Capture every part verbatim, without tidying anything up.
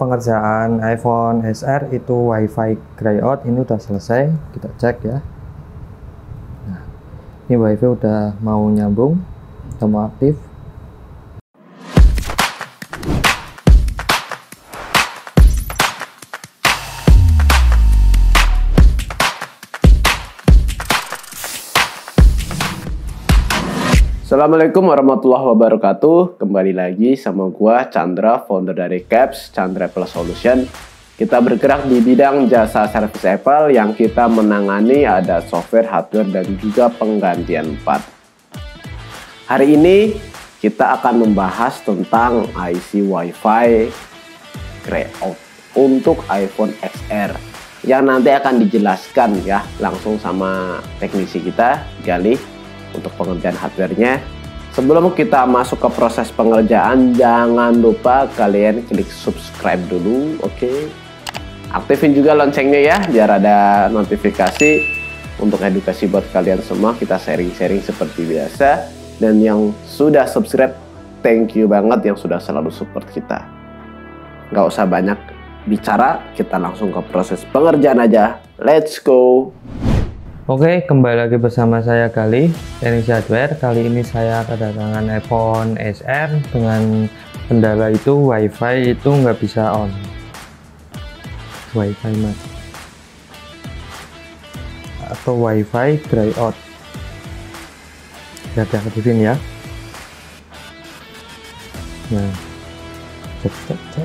pengerjaan iPhone S R itu WiFi grayot ini udah selesai, kita cek ya. Nah, ini WiFi udah mau nyambung, udah mau aktif. Assalamualaikum warahmatullahi wabarakatuh. Kembali lagi sama gua Chandra, founder dari Caps Chandra Plus Solution. Kita bergerak di bidang jasa servis Apple yang kita menangani ada software, hardware, dan juga penggantian part. Hari ini kita akan membahas tentang I C WiFi grayot untuk iPhone X R yang nanti akan dijelaskan ya langsung sama teknisi kita, Galih, untuk pengerjaan hardware-nya. Sebelum kita masuk ke proses pengerjaan, jangan lupa kalian klik subscribe dulu, oke? Okay? Aktifin juga loncengnya ya, biar ada notifikasi untuk edukasi buat kalian semua. Kita sharing-sharing seperti biasa. Dan yang sudah subscribe, thank you banget yang sudah selalu support kita. Nggak usah banyak bicara, kita langsung ke proses pengerjaan aja. Let's go! Oke, kembali lagi bersama saya Galih, teknisi hardware. Kali ini saya kedatangan iPhone S R dengan kendala itu WiFi itu nggak bisa on. WiFi mas atau WiFi grayot. Kita aktifin ya. Nah, cek cek cek.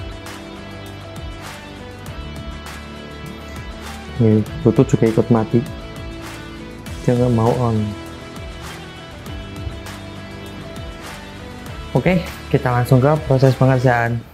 Ini Bluetooth juga ikut mati. Dia nggak mau on. Oke, kita langsung ke proses pengerjaan.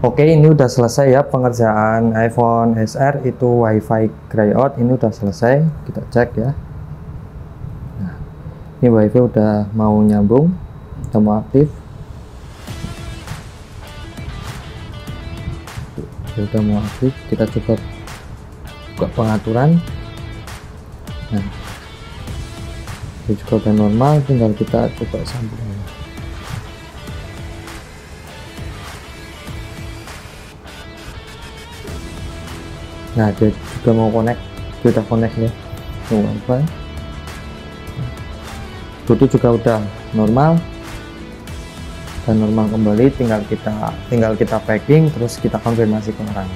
Oke, ini udah selesai ya pengerjaan iPhone X R itu WiFi Grayout, ini udah selesai. Kita cek ya. Nah, ini WiFi udah mau nyambung, udah mau aktif. Ya, udah mau aktif. Kita coba buka pengaturan. Nah, ini juga udah normal, tinggal kita coba sambung. Nah, dia juga mau connect, dia udah connect ya ke WiFi. Itu juga udah normal dan normal kembali, tinggal kita tinggal kita packing terus kita konfirmasi ke orang.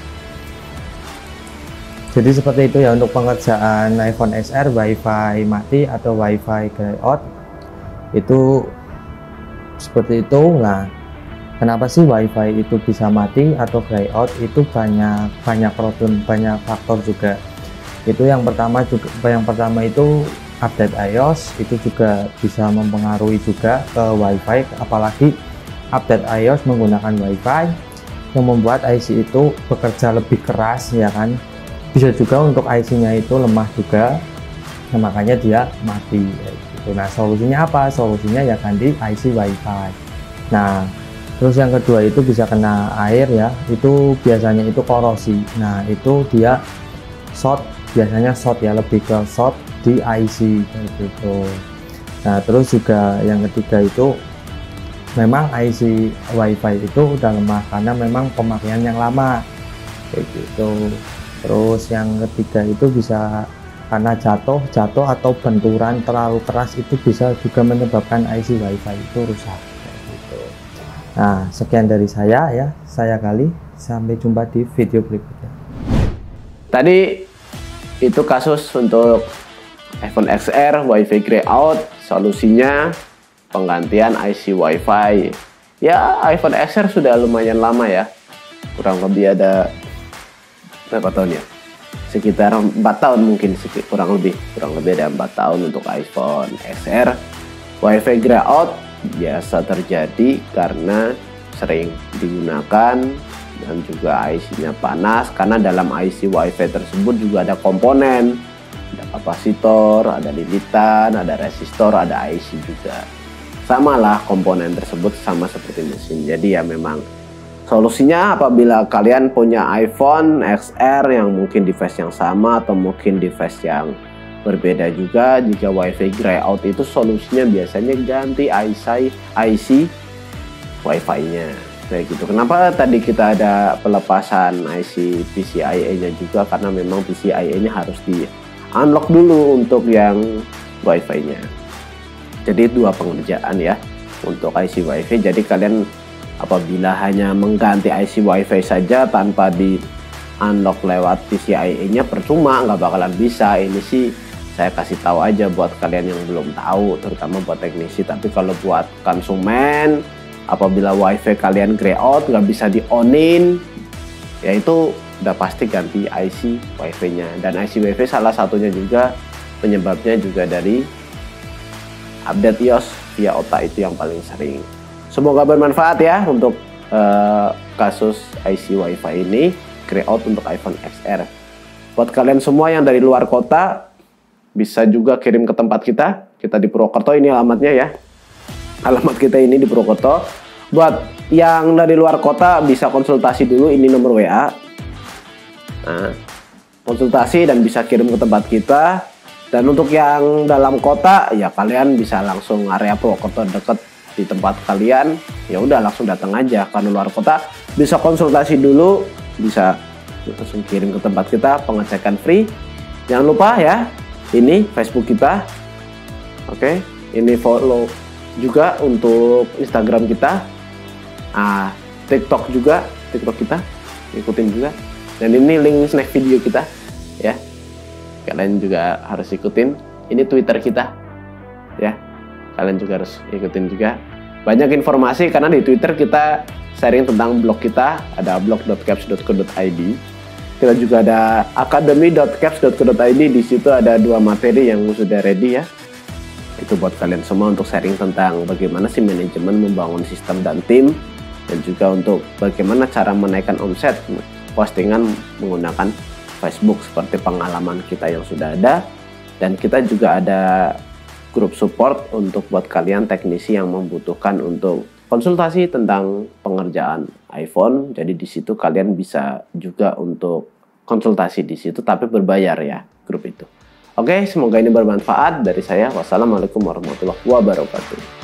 Jadi seperti itu ya untuk pengerjaan iPhone X R WiFi mati atau WiFi Grayout itu seperti itu. Nah, kenapa sih WiFi itu bisa mati atau Grayout? Itu banyak banyak problem, banyak faktor juga. Itu yang pertama juga yang pertama itu update iOS itu juga bisa mempengaruhi juga ke WiFi, apalagi update iOS menggunakan WiFi yang membuat I C itu bekerja lebih keras ya kan. Bisa juga untuk I C-nya itu lemah juga, nah, makanya dia mati gitu. Nah, solusinya apa? Solusinya ya ganti I C WiFi. Nah, terus yang kedua itu bisa kena air ya, itu biasanya itu korosi. Nah, itu dia short, biasanya short ya, lebih ke short di I C kayak gitu. Nah, terus juga yang ketiga itu memang I C WiFi itu udah lemah karena memang pemakaian yang lama kayak gitu. Terus yang ketiga itu bisa karena jatuh jatuh atau benturan terlalu keras, itu bisa juga menyebabkan I C WiFi itu rusak kayak gitu. Nah, sekian dari saya ya, saya Gali, sampai jumpa di video berikutnya. Tadi itu kasus untuk iPhone X R WiFi Grayout, solusinya penggantian I C WiFi. Ya, iPhone X R sudah lumayan lama ya, kurang lebih ada berapa tahun ya? Sekitar empat tahun mungkin, kurang lebih kurang lebih ada empat tahun untuk iPhone X R. WiFi Grayout biasa terjadi karena sering digunakan dan juga I C-nya panas, karena dalam I C WiFi tersebut juga ada komponen, ada kapasitor, ada lilitan, ada resistor, ada I C juga. Samalah komponen tersebut sama seperti mesin. Jadi ya memang solusinya apabila kalian punya iPhone X R yang mungkin device yang sama atau mungkin device yang berbeda juga, jika WiFi Grayout itu solusinya biasanya ganti I C I C WiFi-nya kayak gitu. Kenapa tadi kita ada pelepasan I C P C I E-nya juga, karena memang P C I E-nya harus di unlock dulu untuk yang WiFi-nya. Jadi dua pengerjaan ya untuk I C WiFi. Jadi kalian apabila hanya mengganti I C WiFi saja tanpa di unlock lewat P C I E-nya percuma, nggak bakalan bisa. Ini sih saya kasih tahu aja buat kalian yang belum tahu, terutama buat teknisi. Tapi kalau buat konsumen, apabila WiFi kalian Grayout nggak bisa di onin, ya itu udah pasti ganti I C WiFi-nya. Dan I C WiFi salah satunya juga penyebabnya juga dari update iOS via O T A, itu yang paling sering. Semoga bermanfaat ya untuk uh, kasus I C WiFi ini, Grayout untuk iPhone X R. Buat kalian semua yang dari luar kota, bisa juga kirim ke tempat kita. Kita di Purwokerto, ini alamatnya ya. Alamat kita ini di Purwokerto. Buat yang dari luar kota bisa konsultasi dulu, ini nomor W A. Nah, konsultasi dan bisa kirim ke tempat kita. Dan untuk yang dalam kota, ya kalian bisa langsung area Purwokerto deket di tempat kalian, ya udah langsung datang aja. Karena luar kota bisa konsultasi dulu, bisa langsung kirim ke tempat kita, pengecekan free. Jangan lupa ya, ini Facebook kita, oke, ini follow juga untuk Instagram kita, ah TikTok juga, TikTok kita ikutin juga, dan ini link snack video kita ya, kalian juga harus ikutin. Ini Twitter kita ya, kalian juga harus ikutin juga. Banyak informasi karena di Twitter kita sharing tentang blog kita, ada blog dot caps dot co dot i d. Kita juga ada academy dot caps dot co dot i d. Di situ ada dua materi yang sudah ready ya. Itu buat kalian semua untuk sharing tentang bagaimana sih manajemen membangun sistem dan tim dan juga untuk bagaimana cara menaikkan omset postingan menggunakan Facebook seperti pengalaman kita yang sudah ada. Dan kita juga ada grup support untuk buat kalian teknisi yang membutuhkan untuk konsultasi tentang pengerjaan iPhone. Jadi di situ kalian bisa juga untuk konsultasi di situ, tapi berbayar ya grup itu. Oke, semoga ini bermanfaat dari saya. Wassalamualaikum warahmatullahi wabarakatuh.